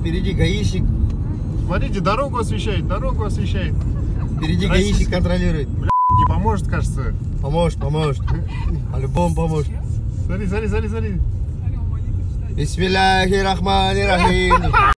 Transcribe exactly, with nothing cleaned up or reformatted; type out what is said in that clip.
впереди гаишник. Смотрите, дорогу освещает, дорогу освещает. Впереди гаишник контролирует. Бля, не поможет, кажется. Поможет, поможет. По-любому поможет. Смотри, смотри, смотри, смотри. Бисмиллахи рахмани рахим.